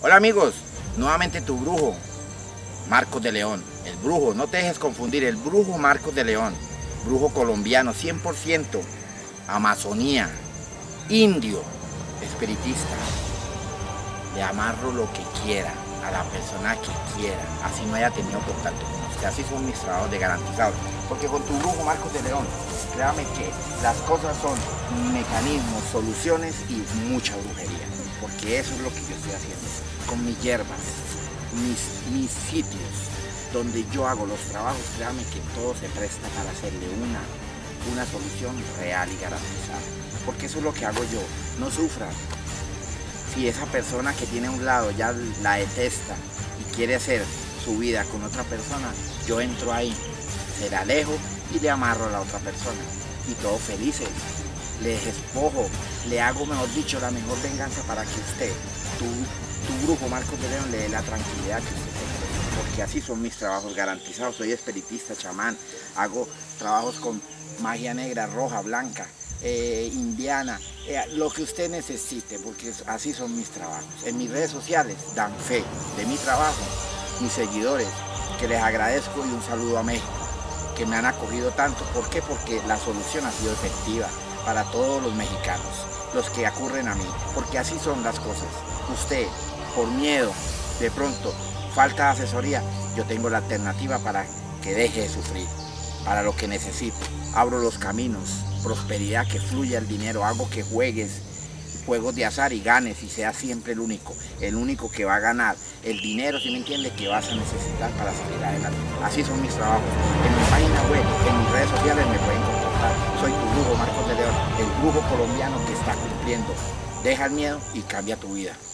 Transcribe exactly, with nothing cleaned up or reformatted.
Hola amigos, nuevamente tu brujo, Marcos de León. El brujo, no te dejes confundir, el brujo Marcos de León. Brujo colombiano, cien por ciento, Amazonía, indio, espiritista. Le amarro lo que quiera, a la persona que quiera, así no haya tenido contacto con usted. Así son mis trabajos de garantizados. Porque con tu brujo Marcos de León, créame que las cosas son mecanismos, soluciones y mucha brujería. Porque eso es lo que yo estoy haciendo. Con mis hierbas, mis, mis sitios, donde yo hago los trabajos, créame que todo se presta para hacerle una, una solución real y garantizada. Porque eso es lo que hago yo. No sufran. Si esa persona que tiene a un lado ya la detesta y quiere hacer su vida con otra persona, yo entro ahí, se la alejo y le amarro a la otra persona. Y todos felices. Les despojo, le hago, mejor dicho, la mejor venganza para que usted, tu, tu brujo Marcos de León, le dé la tranquilidad que usted tiene. Porque así son mis trabajos garantizados. Soy espiritista, chamán, hago trabajos con magia negra, roja, blanca, eh, indiana, eh, lo que usted necesite, porque así son mis trabajos. En mis redes sociales dan fe de mi trabajo, mis seguidores, que les agradezco, y un saludo a México, que me han acogido tanto. ¿Por qué? Porque la solución ha sido efectiva para todos los mexicanos, los que acurren a mí, porque así son las cosas. Usted, por miedo, de pronto, falta de asesoría, yo tengo la alternativa para que deje de sufrir, para lo que necesite. Abro los caminos, prosperidad, que fluya el dinero, hago que juegues juegos de azar y ganes y seas siempre el único, el único que va a ganar el dinero, si me entiende, que vas a necesitar para salir adelante. Así son mis trabajos. En mi página web, en mis redes sociales me pueden contactar. Soy tu brujo Marcos de León, el brujo colombiano que está cumpliendo. Deja el miedo y cambia tu vida.